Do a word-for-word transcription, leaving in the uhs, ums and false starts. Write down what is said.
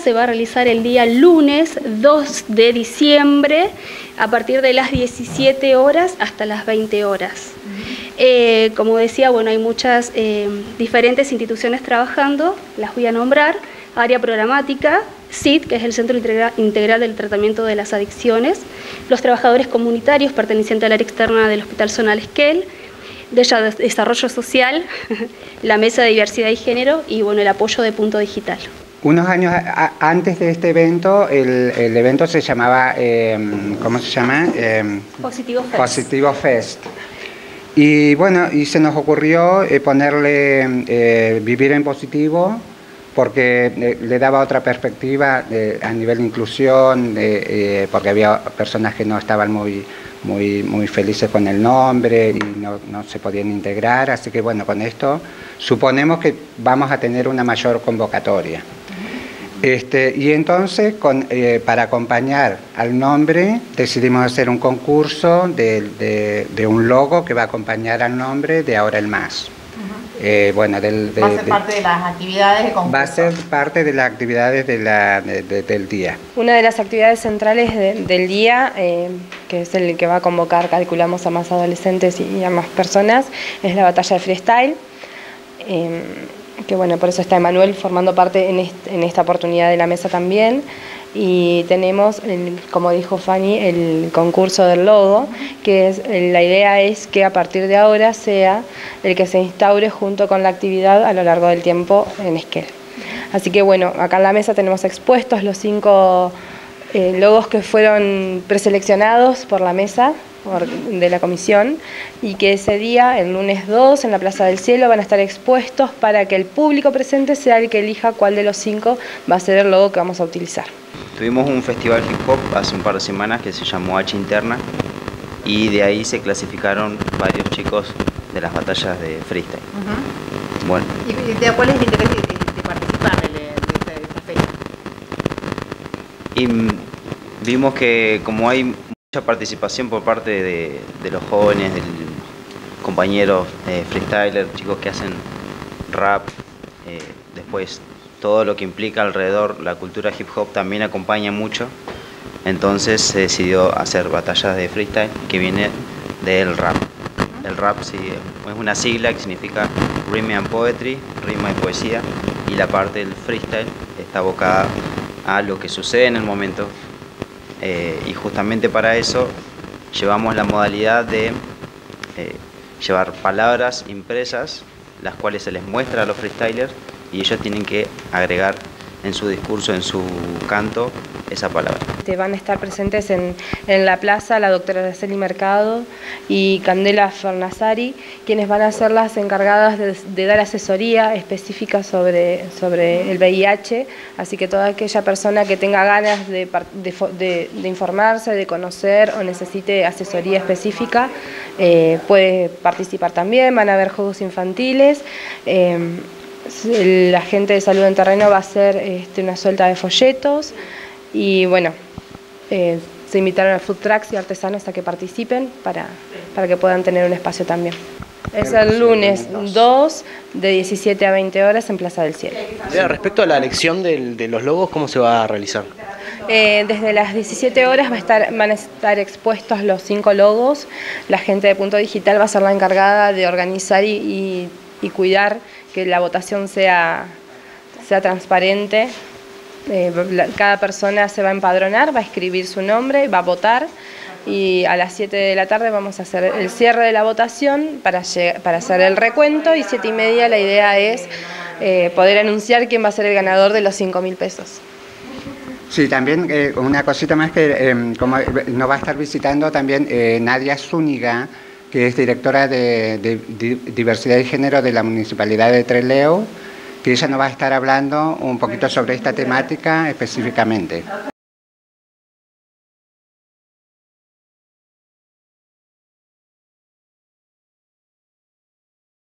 se va a realizar el día lunes dos de diciembre a partir de las diecisiete horas hasta las veinte horas. Eh, como decía, bueno, hay muchas eh, diferentes instituciones trabajando, las voy a nombrar. Área programática, C I D, que es el Centro Integral del Tratamiento de las Adicciones, los trabajadores comunitarios pertenecientes al área externa del Hospital Zonal Esquel, de Desarrollo Social, la Mesa de Diversidad y Género y bueno, el apoyo de Punto Digital. Unos años a, antes de este evento, el, el evento se llamaba, eh, ¿cómo se llama? Eh, Positivo Fest. Positivo Fest. Y bueno, y se nos ocurrió eh, ponerle eh, Vivir en Positivo, porque eh, le daba otra perspectiva eh, a nivel de inclusión, eh, eh, porque había personas que no estaban muy, muy, muy felices con el nombre y no, no se podían integrar, así que bueno, con esto suponemos que vamos a tener una mayor convocatoria. Este, y entonces, con, eh, para acompañar al nombre, decidimos hacer un concurso de, de, de un logo que va a acompañar al nombre de Ahora el Más. Eh, bueno, del, de, va a ser de, parte de las actividades de concurso. Va a ser parte de las actividades de la, de, de, del día. Una de las actividades centrales de, del día, eh, que es el que va a convocar, calculamos, a más adolescentes y a más personas, es la batalla de freestyle. Eh, que bueno, por eso está Emanuel formando parte en, est en esta oportunidad de la mesa también. Y tenemos, el, como dijo Fanny, el concurso del logo, que es, la idea es que a partir de ahora sea el que se instaure junto con la actividad a lo largo del tiempo en Esquel. Así que bueno, acá en la mesa tenemos expuestos los cinco eh, logos que fueron preseleccionados por la mesa por, de la comisión, y que ese día, el lunes dos, en la Plaza del Cielo, van a estar expuestos para que el público presente sea el que elija cuál de los cinco va a ser el logo que vamos a utilizar. Tuvimos un festival hip hop hace un par de semanas que se llamó H Interna, y de ahí se clasificaron varios chicos de las batallas de freestyle. Uh-huh. Bueno. ¿Y cuál es el interés de, de, de participar de, de, esta, de esta feria? Y vimos que como hay mucha participación por parte de, de los jóvenes, de compañeros eh, freestylers, chicos que hacen rap, eh, después todo lo que implica alrededor, la cultura hip hop también acompaña mucho, entonces se decidió hacer batallas de freestyle, que viene del rap. El rap sí, es una sigla que significa Rhyme and Poetry, rima y poesía, y la parte del freestyle está abocada a lo que sucede en el momento, eh, y justamente para eso llevamos la modalidad de eh, llevar palabras impresas, las cuales se les muestra a los freestylers, y ellos tienen que agregar en su discurso, en su canto, esa palabra. Van a estar presentes en, en la plaza la doctora Araceli Mercado y Candela Fornazari, quienes van a ser las encargadas de, de dar asesoría específica sobre, sobre el V I H, así que toda aquella persona que tenga ganas de, de, de, de informarse, de conocer o necesite asesoría específica, eh, puede participar también. Van a haber juegos infantiles. Eh, La gente de salud en terreno va a hacer este, una suelta de folletos y bueno, eh, se invitaron a food trucks y artesanos a que participen para, para que puedan tener un espacio también. Es el lunes dos de diecisiete a veinte horas en Plaza del Cielo. Respecto a la elección del, de los logos, ¿cómo se va a realizar? Eh, desde las diecisiete horas va a estar, van a estar expuestos los cinco logos. La gente de Punto Digital va a ser la encargada de organizar y, y, y cuidar que la votación sea, sea transparente. Eh, la, cada persona se va a empadronar, va a escribir su nombre, va a votar, y a las siete de la tarde vamos a hacer el cierre de la votación para, para hacer el recuento, y siete y media la idea es eh, poder anunciar quién va a ser el ganador de los cinco mil pesos. Sí, también eh, una cosita más que eh, como nos va a estar visitando también eh, Nadia Zúñiga, que es directora de, de, de Diversidad y Género de la Municipalidad de Trelew, que ella nos va a estar hablando un poquito sobre esta temática específicamente.